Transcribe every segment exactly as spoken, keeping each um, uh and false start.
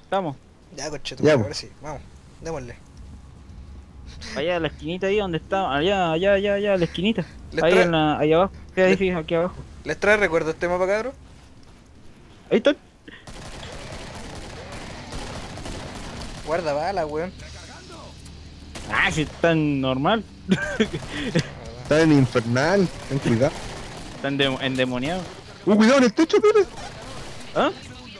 Estamos. Ya, coche, tu Ya, madre, po. ahora sí, vamos, démosle. Allá a la esquinita ahí donde está. Allá, allá, allá, allá, a la esquinita. ¿Les Ahí trae, en la, ahí abajo. Sí, ahí les, sí, aquí abajo. les trae recuerdo este mapa, cabro? Ahí está. Guarda bala, weón. Ah, si está normal. Está en infernal, ten cuidado. Está endem- endemoniado. Uh, cuidado en el techo, Pepe. ¿Ah?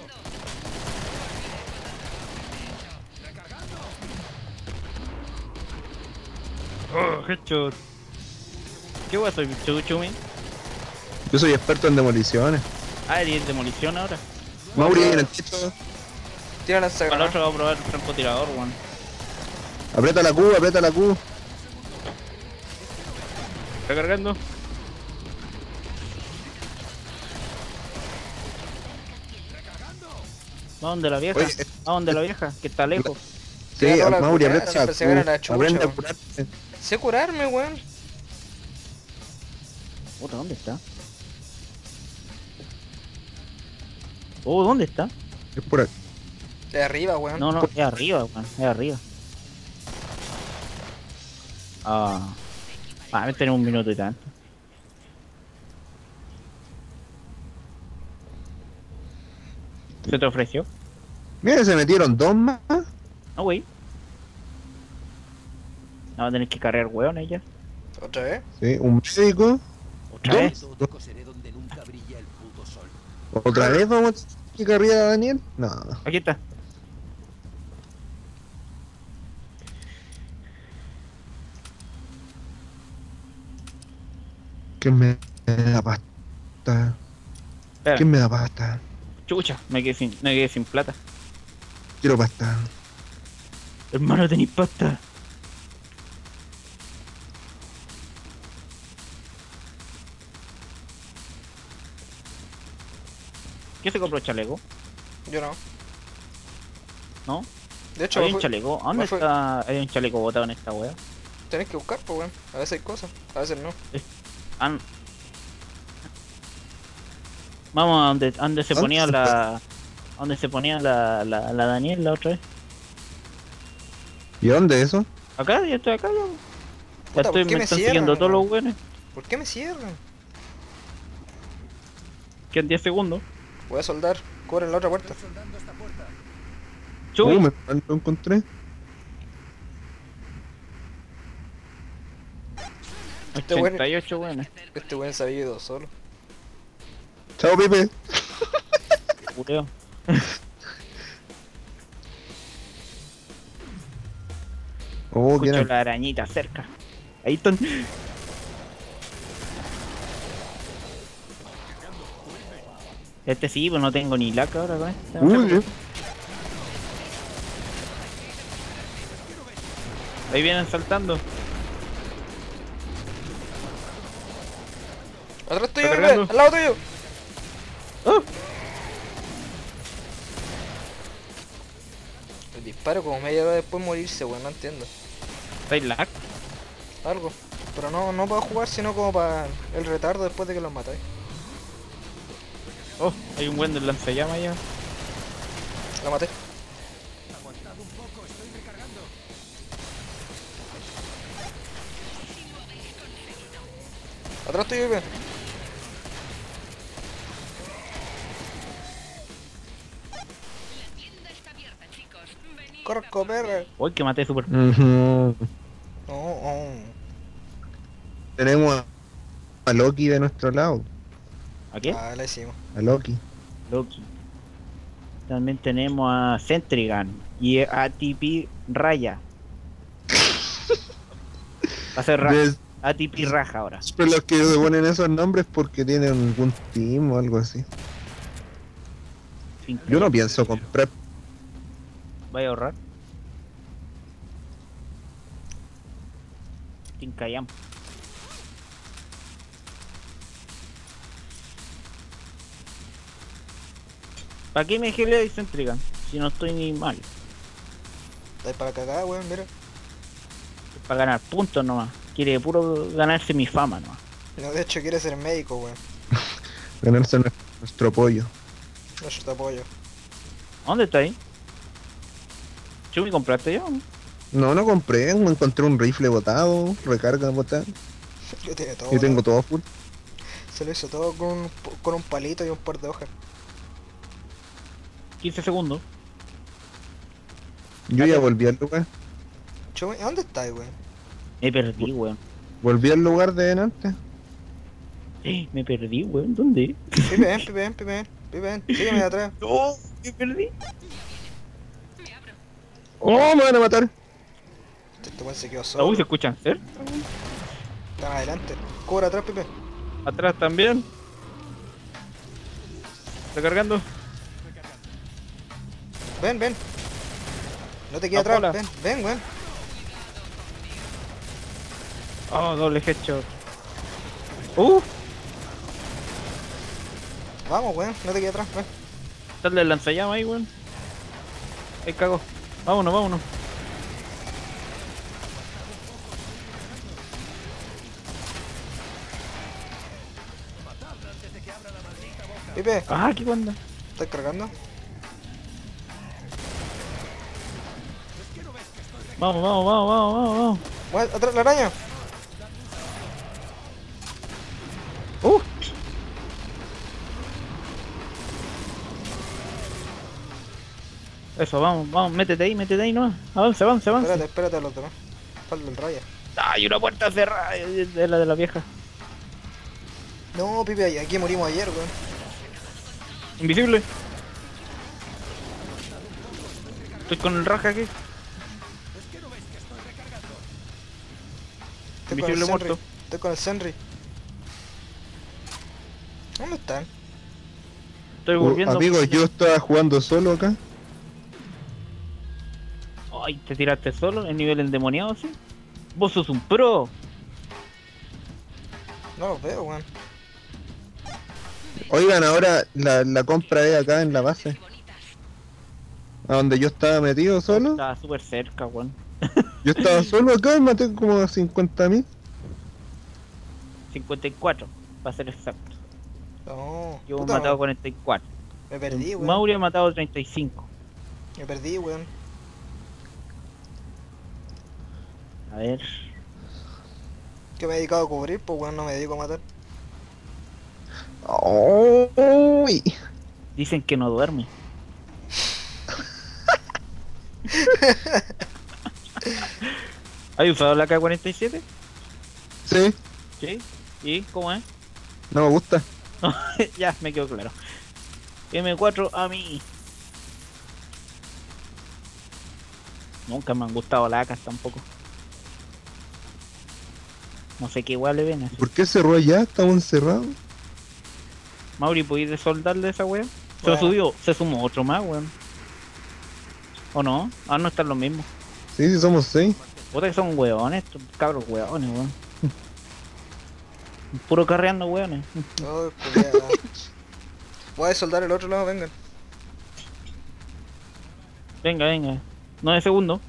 Oh, headshot. ¿Qué voy a hacer, Chumi? Yo soy experto en demoliciones. Ah, y en demolición ahora. Mauri en el techo. Tira Para el lanzagranada. otro va a probar el francotirador, weón. Aprieta la Q, aprieta la Q. Está cargando. ¿Va donde la vieja? Oye, eh, ¿Va donde la vieja? Que está lejos. Sí, Ya, no la Mauri, curar, aprieta la siempre se gana la Q. chucha, Aprende a weón. curarte. Sé curarme, weón. Puta, ¿dónde está? Oh, ¿dónde está? Es por aquí. De arriba, weón. No, no, es arriba, weón, es arriba. Ah. Ah, me tenemos un minuto y tanto. ¿Se te ofreció? Mira, se metieron dos más. No, wey. No, va a tener que cargar weón ella. ¿Otra vez? Sí, un médico. ¿Otra ¿Dos? vez? Exótico seré donde nunca brilla el puto sol. ¿Otra vez vamos a que cargar a Daniel? No. Aquí está. ¿Quién me da pasta? Espera, ¿Quién me da pasta? chucha, me quedé sin, me quedé sin plata. Quiero pasta. Hermano, tenéis pasta. ¿Qué se compró el chaleco? Yo no. ¿No? De hecho, ¿Hay me un fue- chaleco? ¿A ¿Dónde me fue- está? Hay un chaleco botado en esta wea. tenés que buscar, pues, weón. A veces hay cosas, a veces no. Ah, no. Vamos a donde, a donde se ¿Dónde ponía se la. A donde se ponía la, la, la Daniel la otra vez. ¿Y dónde eso? Acá, yo estoy acá, yo. Puta, Ya estoy, ¿por qué me me están cierran, siguiendo todos weón? los weones. ¿Por qué me cierran? Quedan diez segundos. Voy a soldar. Cubren la otra puerta. Chuy. Uh, me lo encontré. este weón- ochenta y ocho weones. Este weón se había ido solo. Chao, Pepe. Culeo. Oh, ¿quién Escucho era? la arañita cerca. Ahí están. Este sí, pues no tengo ni laca ahora con esta. Uy, eh. Ahí vienen saltando. Atrás tuyo, Está bebé, cargando. al lado tuyo. ¡Oh! El disparo como media hora después morirse, weón, no entiendo. ¿Estáis lag? Algo. Pero no, no para jugar, sino como para el retardo después de que los matáis. Oh, hay un buen del lanzallamas ya. La maté. Atrás tuyo, bebé. Corco, perra. Uy, que maté super. Ujú. No, oh. Tenemos a- a Loki de nuestro lado. ¿A qué? Ah, la hicimos. A Loki. Loki. También tenemos a Centrigan y a T P Raya. Va a ser ra Des- A T P Raja ahora. Pero los que se ponen esos nombres porque tienen algún team o algo así. Sin Yo no callar. pienso comprar. Vaya a ahorrar. Sin callar. ¿Para qué me gelea y Centrigan? Si no estoy ni mal. Estáis para cagar, weón, mira. Es para ganar puntos nomás. Quiere puro ganarse mi fama nomás. No, de hecho quiere ser médico, weón. Ganarse nue- nuestro pollo. No, yo te apoyo. ¿Dónde está ahí? Chumi, ¿compraste yo? No, no compré, me encontré un rifle botado, recarga botada, Yo tiene todo. y tengo ¿no? todo full. Se lo hizo todo con un, con un palito y un par de hojas. quince segundos. Yo ya volví al lugar, Chumi, ¿dónde estáis, weón? Me perdí, weón. volví al lugar de delante. Me perdí, weón. ¿Dónde? Pipe, ven, pipe, ven, pipe, ven, pipe, ven. Sígueme de atrás. ¡Oh! Me perdí. ¡Oh, me van a matar! Este weón se quedó Uy, solo. ¿se escuchan cerca? Están adelante. Cubra atrás, pipe. Atrás también. Recargando. Ven, ven. No te quedes Ah, hola. atrás, ven, ven, weón. Oh, doble headshot. Uh, Vamos, weón, no te quedes atrás, ven. dale el lanzallamas ahí, weón. Ahí cago. Vámonos, vámonos. Pipe, Ah, ¿qué onda? ¿estás cargando? Vamos, vamos, vamos, vamos, vamos, vamos. Weón, atrás la araña. Uh. Eso, vamos, vamos, métete ahí, métete ahí nomás. Avance, avance, avance. Espérate, espérate a los demás. Falta el raya. Hay una puerta cerrada, es de la de la vieja. No, Pipe, aquí morimos ayer, weón. Invisible. Estoy con el raja aquí. Estoy con el Invisible Senri. muerto. Estoy con el Senri. ¿Dónde están? Estoy Uh, volviendo. amigos, yo estaba jugando solo acá. Ay, te tiraste solo, el nivel endemoniado, sí. Vos sos un pro. No los veo, weón. Oigan, ahora la, la compra es acá en la base. A donde yo estaba metido solo. Estaba súper cerca, weón. Yo estaba solo acá y maté como a cincuenta mil. cincuenta y cuatro, para ser exacto. No. Yo he puta, matado me- cuarenta y cuatro. Me perdí, weón. Mauri ha matado treinta y cinco. Me perdí, weón. A ver. Que me he dedicado a cubrir, pues weón, no me dedico a matar. ¡Uy! Dicen que no duerme. ¿Has usado la K cuarenta y siete? Sí, Sí. ¿Y cómo es? no me gusta. Ya, me quedó claro. M cuatro a mí. Nunca me han gustado las A K tampoco. No sé qué igual le ven así. ¿Por qué cerró allá? Estamos encerrados. Mauri, ¿podéis soldarle esa wea? Se Bueno. subió, se sumó otro más, weón. ¿O no? Ah, no están los mismos. Sí, sí, somos seis. Puta que son weones, estos cabros weones, weón. Puro carreando weones. No, culiao. Voy a soldar el otro lado, vengan. Venga, venga. nueve segundos.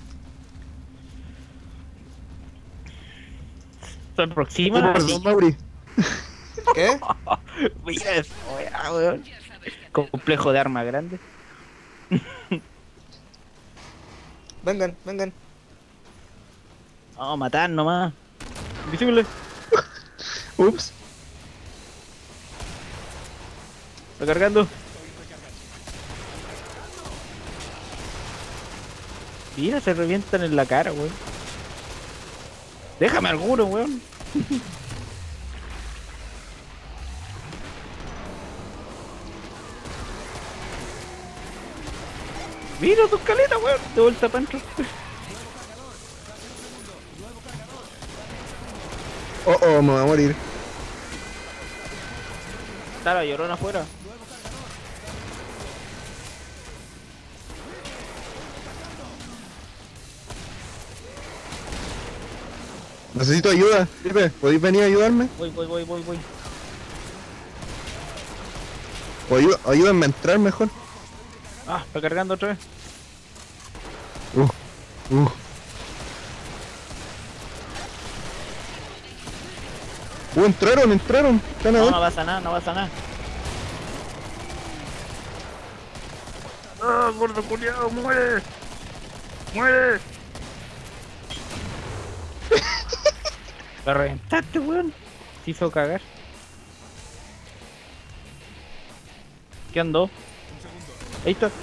Se aproxima. Oh, perdón, Mauri. ¿Qué? Mira eso, weá, weón. Complejo de arma grande. Vengan, vengan. Vamos a matar nomás. Invisible. Ups. Recargando. Mira, se revientan en la cara, weón. Déjame alguno, weón. Mira tus caletas, weón. De vuelta para adentro. Oh, oh, me voy a morir. Está la llorona afuera. Necesito ayuda. Pipe, ¿podéis venir a ayudarme? Voy, voy, voy, voy, voy. O ayú- ayúdenme a entrar mejor. Ah, recargando otra vez. Uh, uh. Uh, entraron, entraron. Están No, no adentro. pasa nada, no pasa nada. Ah, gordo culiao, muere. ¡Muere! La reventaste, weón. Se hizo cagar. ¿Qué andó? Ahí está.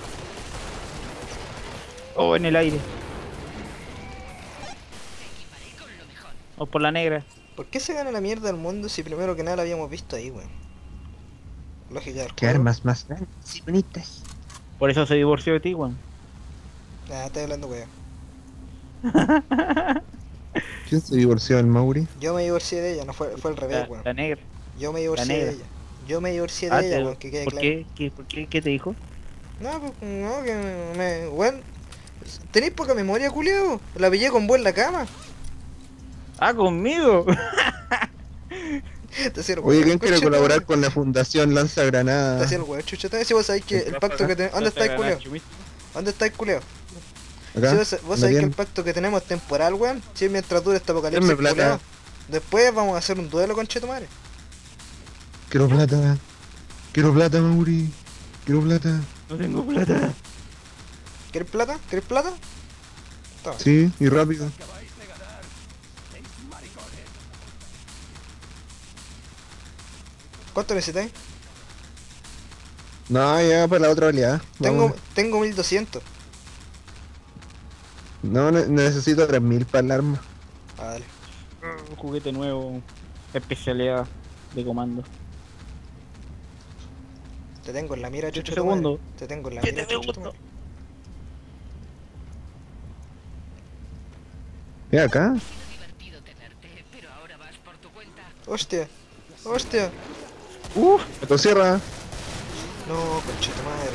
Oh, en el aire. O por la negra. ¿Por qué se gana la mierda del mundo si primero que nada la habíamos visto ahí, weón? Lógica del ¿Qué juego. armas más grandes y bonitas? Por eso se divorció de ti, weón. Ah, estoy hablando, weón. ¿Quién se divorció del Mauri? Yo me divorcié de ella, no fue, fue al revés, La, weón. la negra. Yo me divorcié de negra. ella. Yo me divorcié de Ah, ella, te- weón, que quede ¿Por claro. qué? ¿Qué, por qué? ¿Qué te dijo? No, pues, no, que me... me weón, tenéis poca memoria, culiao. La pillé con vos en la cama. ¡Ah, conmigo! Te hacía el Oye, weón, ¿quién quiere concha tu colaborar madre. con la Fundación Lanza Te Granada? hacía el weón, chucha. Si vos sabés que el pacto que tenemos... ¿Dónde estáis, culiao? ¿Dónde estáis, culiao? ¿Acá? Si vos, vos ¿Me sabés que tienen? el pacto que tenemos es temporal, weón. Si mientras dure este apocalipsis, Denme plata. culiao. Después vamos a hacer un duelo con Chetumare. Quiero plata. Quiero plata, Mauri. Quiero plata. No tengo plata. ¿Querés plata? ¿Querés plata? Toma. Sí, y rápido. ¿Cuánto necesitáis? No, ya para la otra oleada. Tengo, Vámonos. tengo mil doscientos. No, ne- necesito tres mil para el arma. Ah, dale. Un juguete nuevo. Especialidad de comando. Te tengo en la mira, Siete chucho. tu madre. segundos. Te tengo en la Siete mira, chucho. tu segundos. madre. ¿Es acá? Hostia. Hostia. ¡Uf! Motosierra. No, conchito madre.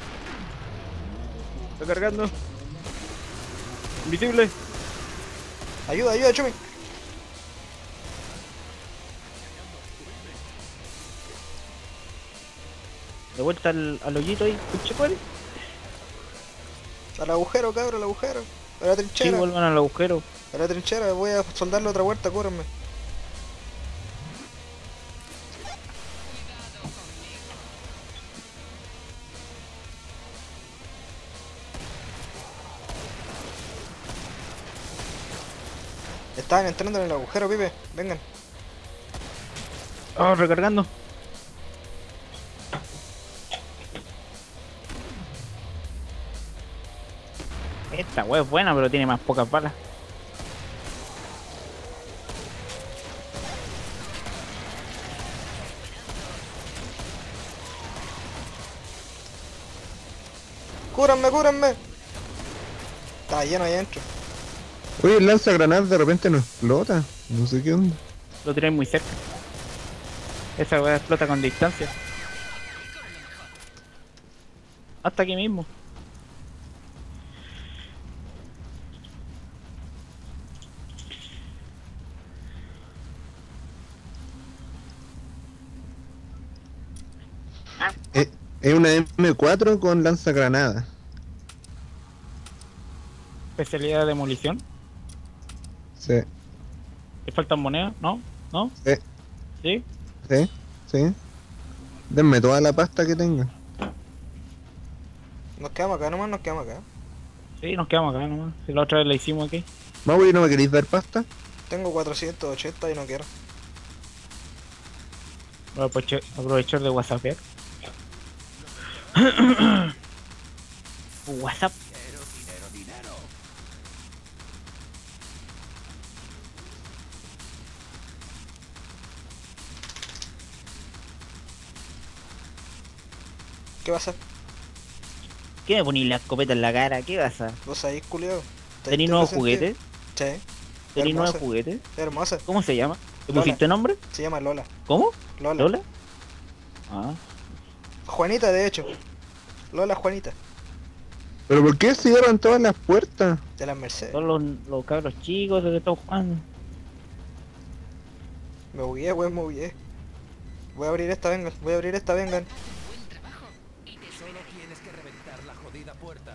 Está cargando. Invisible. Ayuda, ayuda, Chumi. De vuelta al, al hoyito ahí. Pinche cuál. Al agujero, cabrón, al agujero. A la Sí, trinchera. vuelvan al agujero. A la trinchera, voy a soldarle otra vuelta, cúrenme. Estaban entrando en el agujero, pibe. Vengan. Oh, recargando. Esta wea es buena, pero tiene más pocas balas. ¡Cúranme, cúranme! Está lleno ahí adentro. Oye, el lanzagranadas de repente no explota. No sé qué onda. Lo tiráis muy cerca. Esa wea explota con distancia. Hasta aquí mismo. Eh, es una eme cuatro con lanzagranadas. Especialidad de demolición. Sí, ¿Le faltan monedas? ¿No? ¿No? sí, ¿Sí? sí, sí. Denme toda la pasta que tenga. Nos quedamos acá nomás, nos quedamos acá. Sí, nos quedamos acá nomás. Si la otra vez la hicimos aquí. Mauri, ¿no me queréis dar pasta? Tengo cuatrocientos ochenta y no quiero. Voy a aproche- aprovechar de whatsappear. WhatsApp. ¿Qué pasa? ¿Qué me ponís la escopeta en la cara? ¿Qué pasa? ¿Vos sabés, culiao? ¿Te- ¿Tenís te nuevos presentí? juguetes? Sí, ¿Tenís nuevos hermosa. juguetes? hermosa. ¿Cómo se llama? ¿Te Lola. pusiste nombre? Se llama Lola. ¿Cómo? Lola. ¿Lola? Ah. Juanita, de hecho. Lola Juanita. ¿Pero por qué cierran todas las puertas? De las Mercedes. Son los, los cabros chicos de que están jugando. Me bugueé, weón, me bugueé. Voy a abrir esta, vengan. Voy a abrir esta, vengan. Solo tienes que reventar la jodida puerta.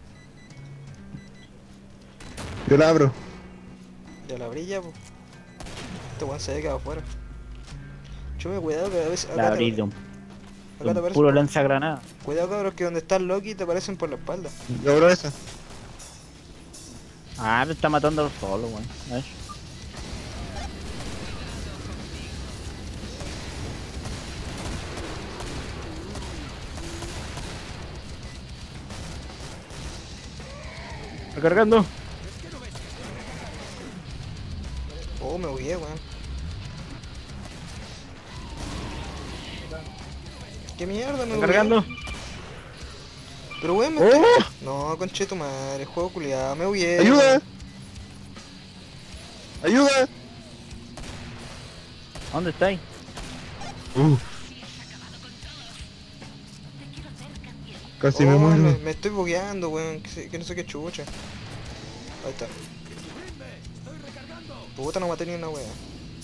Yo la abro. Ya la abrí ya, po. Este weón se ve que va afuera. Chume, cuidado que a veces. La Acá te, abrí de un, acá de te un aparecen puro por- lanzagranada. Cuidado, cabros, que donde está el Loki te aparecen por la espalda. Yo abro esa. Ah, me está matando solo, weón. A ver. Recargando. Oh, me bugué, weón. ¿Qué mierda me bugué? Recargando. Pero weón, me ¡Oh! estoy... No, conche tu madre, juego culiado, me bugué. ¡Ayuda! ¡Ayuda! ¿Dónde estáis? Uh. Casi me Oh, muero. me, me estoy bugueando, weón, que, se- que no sé qué chucha. Ahí está. Puta, no maté ni una wea.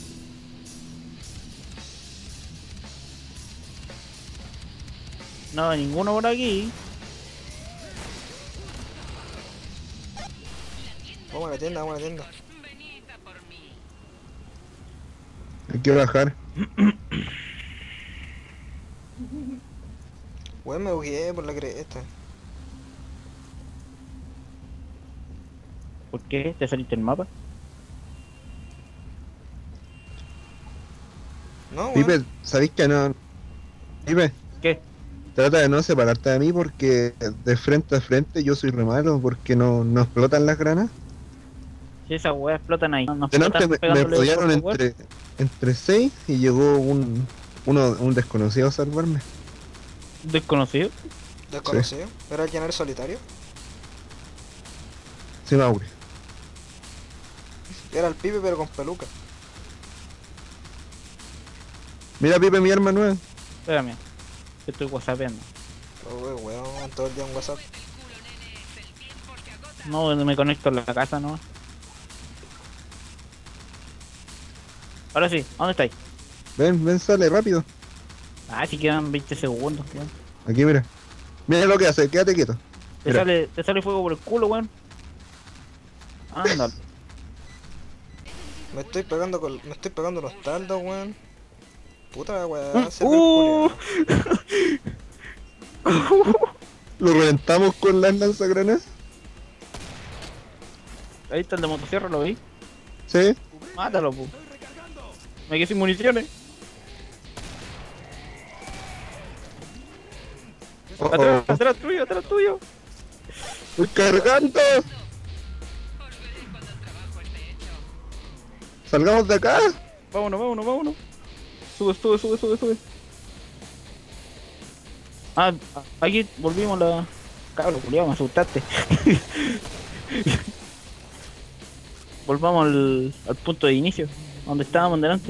No, ninguno por aquí. Vamos a la tienda, vamos a la tienda. Hay que bajar. Weón, me bugueé por la cresta. ¿Por qué? ¿Te saliste el mapa? No, weón. Pipe, ¿sabéis que no? Pipe, ¿Qué? trata de no separarte de mí porque de frente a frente yo soy re malo porque no, no explotan las granas. Si esas weas explotan ahí. No, no Delante explotan me, me pegándole rodearon por power. entre, entre seis y llegó un, uno, un desconocido a salvarme. Desconocido. Desconocido. ¿Era el llenar solitario? Sí, Mauri. Era el pibe pero con peluca. Mira, Pipe, mi arma nueva. Espérame. Que estoy whatsappeando. Oh, weón, todo el día en WhatsApp. No, me conecto a la casa, ¿no? Ahora sí, ¿dónde estáis? Ven, ven, sale rápido. Ah, si quedan veinte segundos, weón. Aquí, mira. Mira lo que hace, quédate quieto. Te Mira. sale, te sale fuego por el culo, weón. Ándale. Me estoy pegando con... Me estoy pegando los taldos, weón. Puta weón, se Uh. Lo reventamos con las lanzagranadas. Ahí está el de motosierra, ¿lo vi? Sí. Mátalo, pu. Me quedé sin municiones. Oh, Atrás, oh. atrás tuyo, atrás tuyo. ¡Estoy cargando! ¡Salgamos de acá! Vámonos, vámonos, vámonos. Sube, sube, sube, sube, sube. Ah, aquí volvimos a la... Cabro, culiao, me asustaste. Volvamos al, al punto de inicio, donde estábamos delante.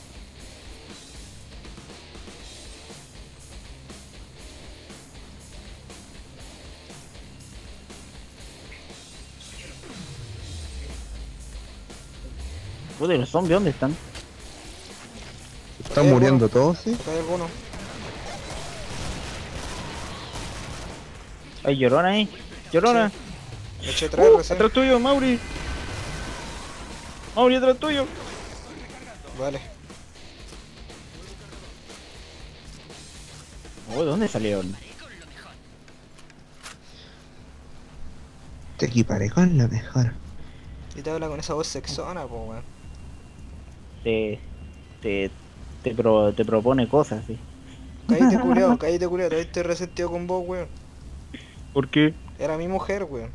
Puta, ¿y los zombies dónde están? Están muriendo todos, sí. Acá hay alguno. Hay llorona ahí. Llorona. Me eché tres Uh, recién. atrás tuyo, Mauri. Mauri, atrás tuyo. Vale. Oh, ¿de dónde salieron? Te equiparé con lo mejor. Y te habla con esa voz sexona, po, weón. Te, te, te, pro- te propone cosas, sí. Cállate culiao, cállate culiao, todavía estoy resentido con vos, weón. ¿Por qué? Era mi mujer, weón.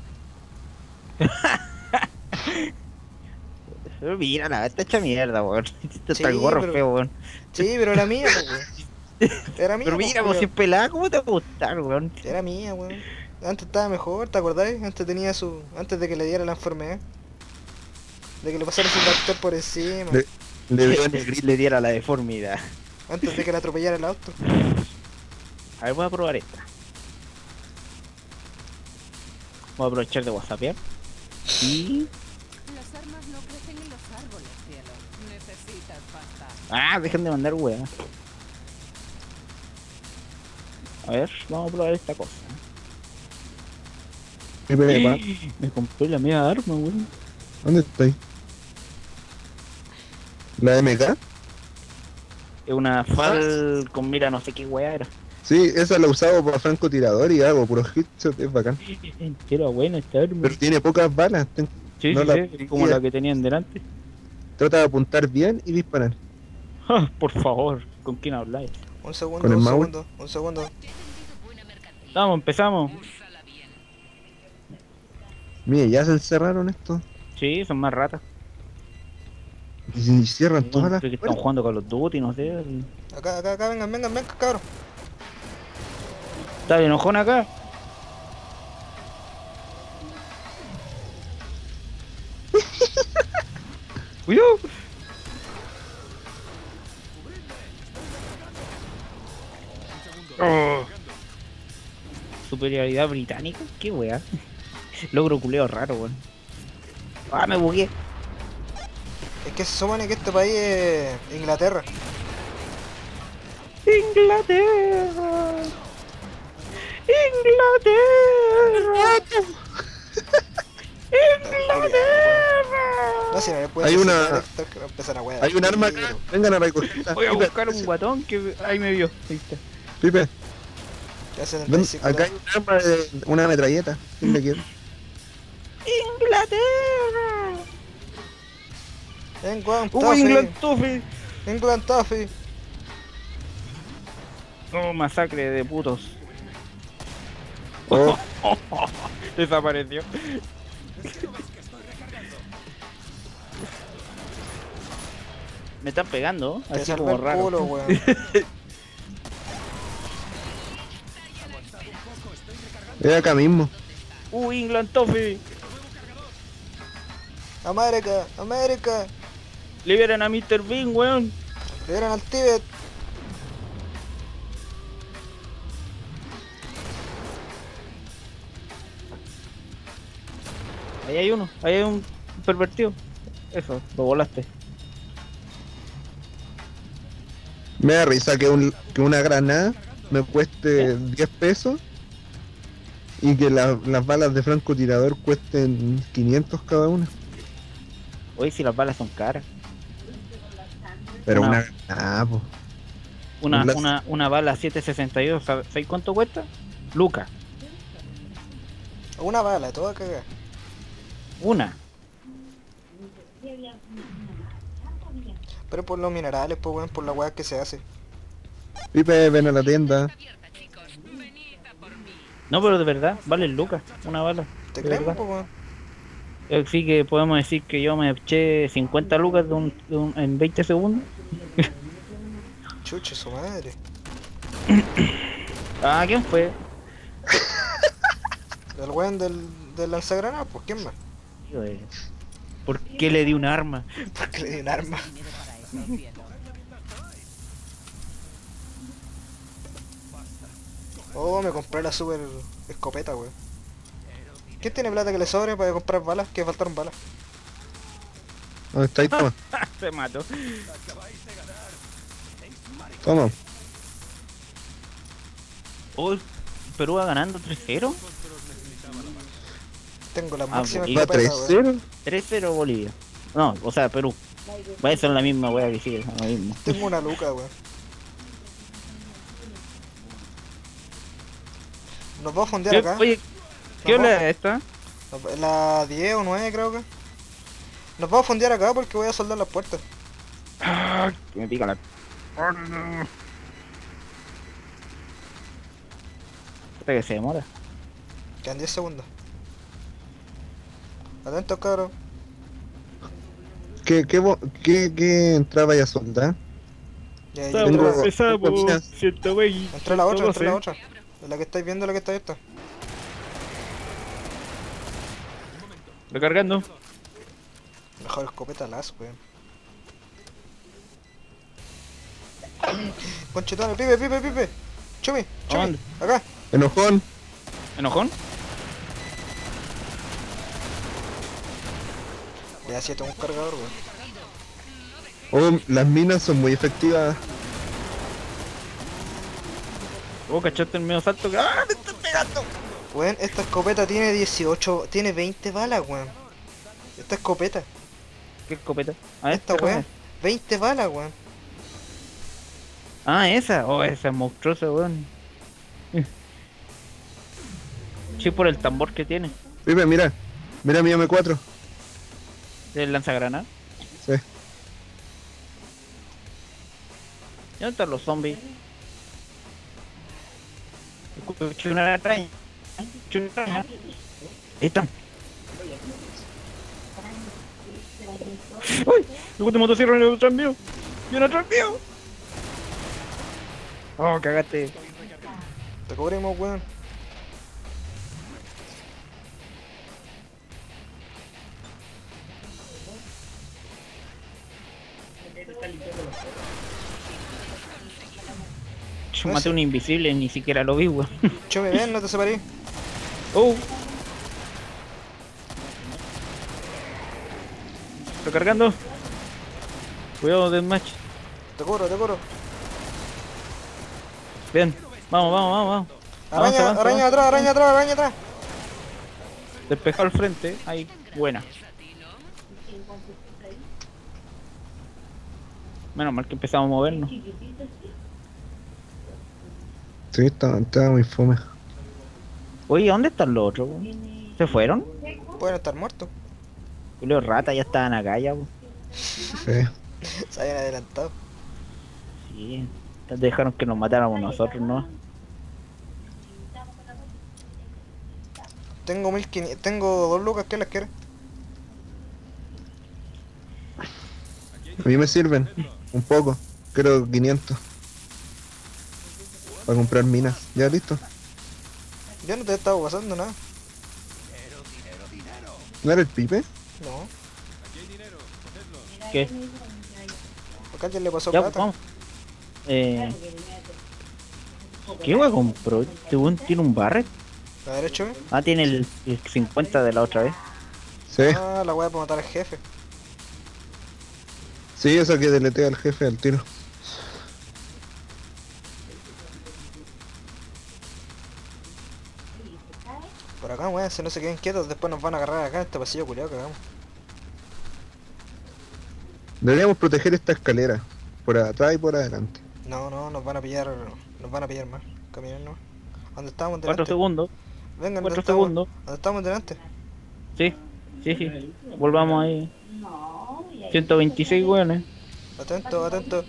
Mira, la está hecha mierda, weón. Este Sí, está el gorro pero- feo, weón. Sí, pero era mía, po, weón. Era mía, Pero po, mira, culiao. pues si es pelada, ¿cómo te va a gustar, weón? Era mía, weón. Antes estaba mejor, ¿te acordáis? Antes tenía su... Antes de que le diera la enfermedad. De que le pasara su tractor por encima. Le- Le dio Le, le diera la deformidad. Antes de que le atropellara el auto. A ver, voy a probar esta. Voy a aprovechar de whatsappear. Y... Las armas no crecen en los árboles, cielo. Necesitas pasta. Ah, dejen de mandar wea. A ver, vamos a probar esta cosa. Pipe, pa, Me compré la media arma, weón. ¿dónde estoy? ¿La M K? Es una F A L con mira no sé qué wea era. Sí, esa la he usado para francotirador y hago puro headshot, es bacán. Entera buena esta arma. Pero tiene pocas balas. ten- Sí, no sí, la sí, es como pillas. la que tenían delante. Trata de apuntar bien y disparar. Ah, por favor, ¿con quién habláis? Un segundo, Con el un mouse. segundo, un segundo. Vamos, empezamos. Mire, ya se encerraron estos. Sí, son más ratas. Y si cierran todas Bueno, las creo que están puertas. jugando Call of Duty, no sé. Acá, acá, acá, vengan, vengan, vengan, cabrón. Está el enojón acá. Cuidado. Oh. Superioridad británica, qué wea. Logro culeo raro, weón. Ah, me bugué. Es que se supone que este país es Inglaterra. Inglaterra. Inglaterra. Inglaterra. No, si no le puede Hay decir una- nada, esto es que va a empezar a wear. Hay un arma acá. Vengan a recogerla. Voy a Pipe, buscar un guatón que ahí me vio. Ahí está. Pipe, Ya setenta ven, y cinco acá hay un arma de una metralleta. ¿Quién le quiere? Inglaterra. England Uh, Toffee. England Toffee. England Toffee. Oh, masacre de putos. Oh, Desapareció. Me están pegando, Te así salvé como el raro. culo, weón. es acá mismo. Uh, England Toffee. América, América. Liberan a mister Bean, weón. Liberan al Tíbet. Ahí hay uno, ahí hay un pervertido. Eso, lo volaste. Me da risa que, un, que una granada me cueste diez pesos y que la- las balas de francotirador cuesten quinientos cada una. Oye, si las balas son caras. Pero Una- una granada, po. Una, Un las- una, una bala siete sesenta y dos, ¿sabes sabes cuánto cuesta? Lucas. Una bala, toda cagada. Una. Pero por los minerales, pues weón, por la weá que se hace. Pipe, ven a la tienda. No, pero de verdad, vale lucas, una bala. ¿Te de creemos, verdad. pues weón? Así que podemos decir que yo me eché cincuenta lucas de un, de un- en veinte segundos. Chuche, su madre. Ah, ¿quién fue? El weón del, del lanzagranada, pues ¿quién más? Tío, eh, ¿por qué le di un arma? Porque le di un arma. Dinero para eso, cielo. Oh, me compré la super escopeta, weón. ¿Quién tiene plata que le sobre para comprar balas? Que faltaron balas. ¿Dónde está ahí? Toma. Se mató. Toma. Oh, Perú va ganando tres cero. Tengo la Ah, máxima pues, ¿Va escopeta, tres weón. cero? tres cero Bolivia. No, o sea, Perú. Va a ser la misma wea que sigue, lo mismo. Tengo una luca, weón. Nos va a fondear ¿Qué- acá. Oye, ¿qué Nos hora vamos. es esta? Nos- La diez o nueve creo que. Nos vamos a fondear acá porque voy a soldar las puertas. Ah, que me pica la... Hasta que se demora. Quedan diez segundos. Atentos, cabros. ¿Qué, qué, vo- qué, qué entraba ya a soldar? Ya, ya, Tengo- entré, tengo minas. ciento veinte. entré a la otra, entré a la otra. La que estáis viendo, la que está abierta. Recargando. Mejor escopeta las, weón. Conchetón, pipe, pipe, pipe. Chumi, chumi. ¿Dónde? Acá. Enojón. ¿Enojón? Ya siete un cargador, weón. Oh, las minas son muy efectivas. Oh, cachaste el medio salto que... ¡Ah, me están pegando! Weón, esta escopeta tiene dieciocho, tiene veinte balas, weón. Esta escopeta, ¿Qué escopeta? Ah, esta esta weón, veinte balas, weón. Ah, esa. Oh, esa es monstruosa, weón. Sí, por el tambor que tiene. Pipe, mira. Mira mi M cuatro. Del lanzagranada. Sí. ¿Y dónde están los zombies? Escuché una araña. Escuché una araña. Ahí están. ¡Uy! ¡Luego te motosierra en el atrás mío! ¡Viene atrás mío! ¡Oh, cagaste! Te cubrimos, weón. Yo maté un invisible, ni siquiera lo vi, weón. Chome, ven, no te separé. ¡Oh! Recargando. Cuidado del match. Te cubro, te cubro. Bien. Vamos, vamos, vamos, vamos. Araña, Avanza, avanza, araña avanza. atrás, araña atrás, araña atrás. Despejado al frente. Ahí, buena. Menos mal que empezamos a movernos. Sí, estaba, estaba muy fome. Oye, ¿dónde están los otros, weón? ¿Se fueron? Pueden estar muertos. Los ratas ya estaban acá ya, weón. Sí. Se habían adelantado. Sí. Dejaron que nos matáramos nosotros, ¿no? Tengo mil quinientos, tengo dos lucas, ¿qué las quieres? A mí me sirven. Un poco. Creo quinientos. Para comprar minas. ¿Ya listo? Yo no te he estado pasando nada. ¿No era el Pipe? No. ¿Qué? Acá alguien le pasó Ya, pues, plata. vamos. Eh... ¿Qué weón compró? ¿Este weón tiene un barret? ¿La derecha, eh? Ah, tiene el, el cincuenta de la otra vez. Sí. Ah, la weá para matar al jefe. Sí, eso que deletea al jefe al tiro. Por acá, weón, si no se queden quietos, después nos van a agarrar acá en este pasillo culiado que hagamos. Deberíamos proteger esta escalera. Por atrás y por adelante. No, no, nos van a pillar, nos van a pillar más. Caminar no. ¿Dónde estamos Cuatro delante? segundos. Vengan, cuatro ¿dónde estamos? segundos. ¿Dónde estamos delante? Sí, sí, sí. Volvamos ahí. ciento veintiséis weones. Atento, atento.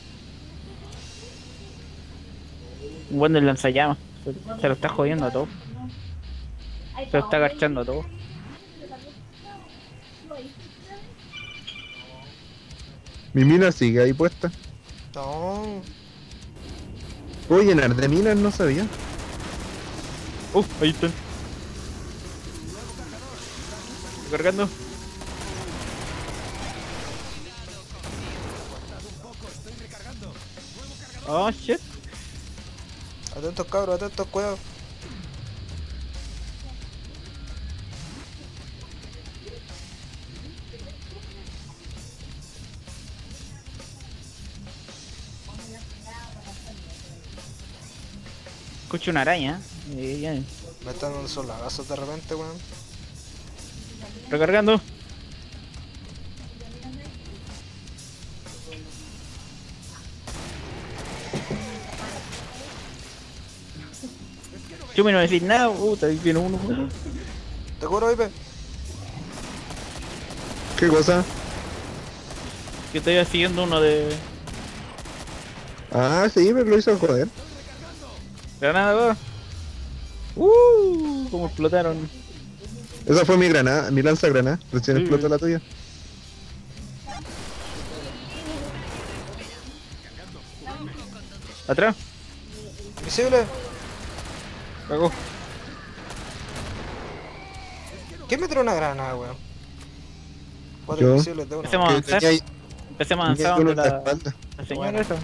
Un buen del lanzallamas. Se, se lo está jodiendo a todo. Se lo está agachando a todo. Mi mina sigue ahí puesta. No. ¿Puedo llenar de minas? No sabía. Uh, ahí están. Cargando. Oh shit. Atentos cabros, atentos, cuidado. Escucho una araña. Eh, ya. Me están dando esos lagazos de repente, weón. Recargando. Yo me no decir nada, puta, ahí viene uno. uno. ¿Te cubro, Vipe? ¿Qué cosa? Que estoy siguiendo uno de Ah, sí, pero lo hizo joder. granada, weón. Uh, como explotaron. Esa fue mi granada, mi lanza granada. Recién Sí. explotó la tuya. Atrás, Invisible. cagó. ¿Quién me tiró una granada, weón? Cuatro Yo. invisibles de uno. Empecemos a Que avanzar. tenía ahí- Empecemos a tenía avanzar uno donde en la la, espalda. la señora Bueno. esa.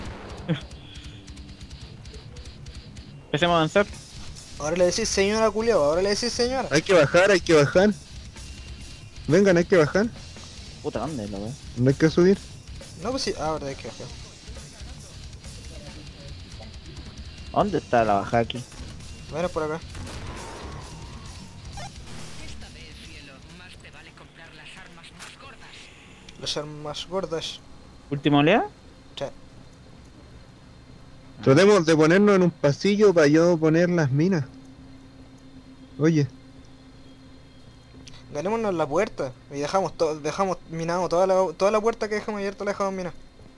Empecemos a avanzar. Ahora le decís señora culiao, ahora le decís señora. Hay que bajar, hay que bajar. Vengan, hay que bajar. Puta, ¿dónde lo veo? No hay que subir. No, pues sí, ah, verdad, hay que bajar. ¿Dónde está la bajada aquí? Bueno, por acá. Esta vez, cielo, más te vale comprar las armas más gordas. Las armas gordas. ¿Última oleada? Sí. Tratemos de ponernos en un pasillo para yo poner las minas. Oye, Ganémonos la puerta. Y dejamos todo, dejamos minado toda la, toda la puerta que dejamos abierta la dejamos minada.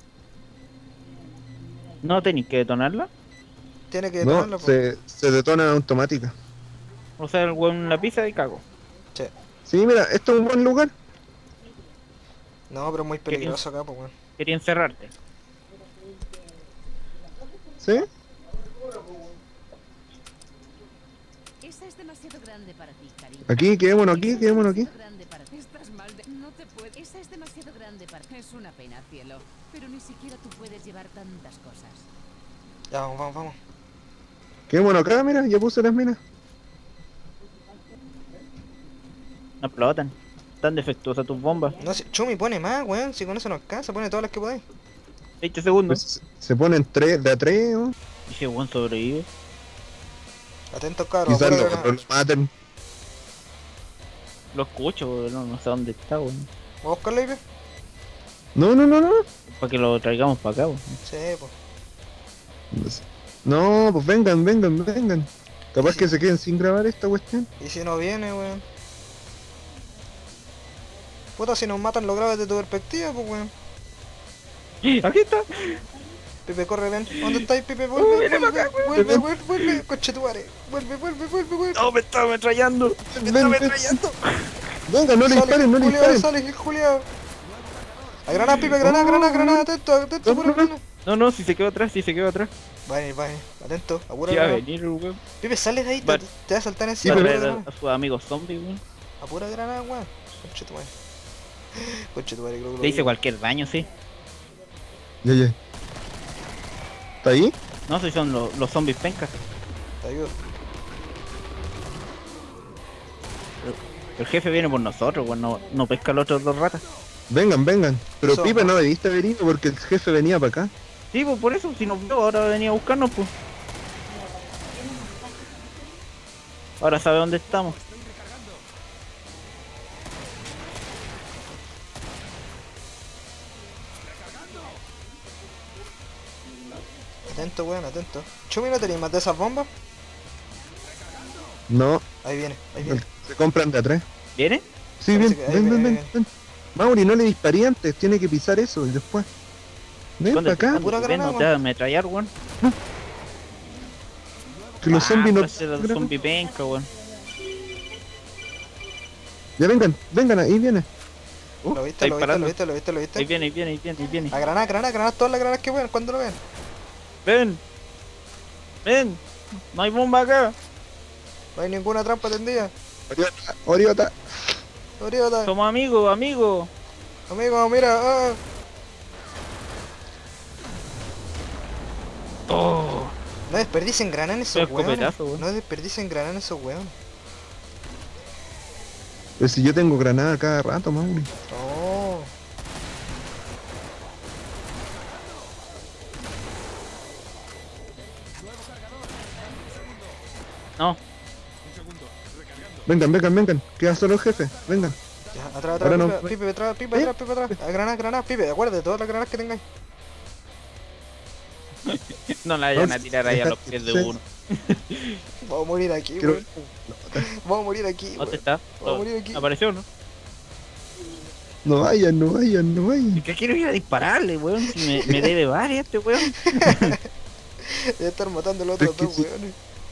¿No tenéis que detonarla? Tiene que detonarla, no, po. se, se detona automática. O sea, el weón en la pizza y cago. Sí. Sí, mira, esto es un buen lugar. No, pero es muy peligroso acá, pues weón. Quería encerrarte. ¿Sí? Esa es demasiado grande para ti, cariño. Aquí, quedémonos Esa aquí, es quedémonos aquí. demasiado grande para ti. Estás mal de... No te puedes... Esa es demasiado grande para... Es una pena, cielo. Pero ni siquiera tú puedes llevar tantas cosas. Ya, vamos, vamos, vamos. Quedémonos acá, mira, ya puse las minas. No explotan. Tan defectuosas tus bombas. No, si, Chumi, pone más, weón. Si con eso nos alcanza, pone todas las que podáis. veinte segundos. Pues, se ponen tres, de a tres, ¿no? Y si el weón sobrevive. Atentos, cabros. Quizás pura los granada. otros lo maten. Lo escucho, weón. No, no sé dónde está, weón. ¿Vamos a buscarlo ahí, pe? No, no, no, no. Para que lo traigamos para acá, weón. Sí, pues. No, pues vengan, vengan, vengan. Capaz Sí. que se queden sin grabar esta cuestión. ¿Y si no viene, weón? Puta, si nos matan, lo grabas de tu perspectiva, pues, weón. Aquí está. Pipe, corre, ven. ¿Dónde estáis, Pipe? Uh, Vuelve, viene vuelve, para acá, weón. vuelve, vuelve, vuelve, conchetumare. Vuelve, vuelve, vuelve, vuelve. No, me está ametrallando. Me Ven, está ven. ametrallando. Venga, no le Sale, disparen, no le culiao, disparen. sale, el culiao. A granada, Pipe, granada, Oh. granada, granada, atento, atento, No, pura no, no. granada. No, no, si se quedó atrás, si se quedó atrás. Va a venir, va a venir, atento, a pura Sí va a granada. venir el weón. Pipe, sale de ahí, te, Vale. te va a saltar Va encima. a a pura traer a, granada, a sus amigos zombies, weón. a pura granada, weón. Conchetumare. Conchetumare, creo que lo Le hice digo. cualquier daño, sí. Ya, ya. ¿Está ahí? No, si son los, los zombies pencas. Te ayudo. El jefe viene por nosotros, weón. No, no pesca a los otros dos ratas. Vengan, vengan. Pero Eso, Pipe no. no debiste haber ido porque el jefe venía para acá. Sí, pues por eso, si nos vio, ahora venía a buscarnos, pues. Ahora sabe dónde estamos. Atento, weón, atento. Chumi, ¿no tenéis más de esas bombas? No, Ahí viene, ahí viene. se compran de a tres. ¿Viene? Sí, Parece bien, que ahí ven, viene, ven, ahí ven, ven. Mauri, no le disparé antes, tiene que pisar eso y después. Ven ¿Dónde para acá, está? Pura Ven, granada, no te vas a ametrallar, weón. que los zombies no... pues era el zombie penca, weón. Ya vengan, vengan, ahí viene. Uh, ¿Lo está viste, lo viste, disparando. lo viste, lo viste, lo Ahí viste? viene, ahí viene, ahí viene, ahí viene. A granada, granada, granada, todas las granadas que puedan, cuando lo vean. Ven. Ven. No hay bomba acá. No hay ninguna trampa tendida. Oriota, Oriota. Oriota, Somos amigos, amigos. amigo, mira, ah. Oh. No desperdicen granadas en esos Fue weones. escopetazo, weón. No desperdicen granadas en esos weones. Pero si yo tengo granada cada rato, Mauri. Oh. No. Vengan, vengan, vengan. Queda solo el jefe. Vengan. Ya, atrás, Ahora atrás, no. pipe, pipe, atrás, pipe, ¿Eh? atrás, pipe, atrás. A granadas, granadas, pipe, acuérdate, todas las granadas que tengáis. No la vayan a tirar ahí a los pies de uno. Vamos a morir aquí, Quiero- weón. Vamos a morir aquí, ¿Dónde weón. está? Vamos a morir aquí. Apareció, ¿no? No vayan, no vayan, no vayan. Es que quiero ir a dispararle, weón. Si me, me debe varias este weón. Debe estar matando a los otros Es que dos sí. weones.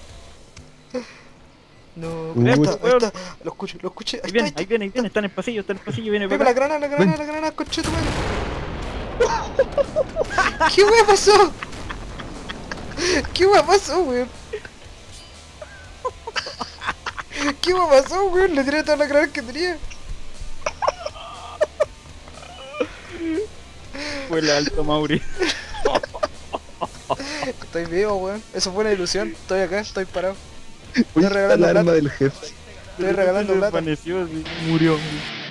No, Uy. ahí está, ahí Weón. está. Lo escucho, lo escuché. Ahí Ahí está, viene, ahí ahí está. viene, ahí viene. Está en el pasillo, está en el pasillo, viene Pipe, para la acá. granada, la granada, la granada, conchetumare. ¿Qué wea pasó? ¿Qué wea pasó, weón? ¿Qué wea pasó, weón? Le tiré todas las granadas que tenía. Fue el alto Mauri. Estoy vivo, weón. Eso fue una ilusión. Estoy acá, estoy parado. Uy, regalando el arma plata. del jefe. Estoy regalando Se plata. desvaneció, así, murió.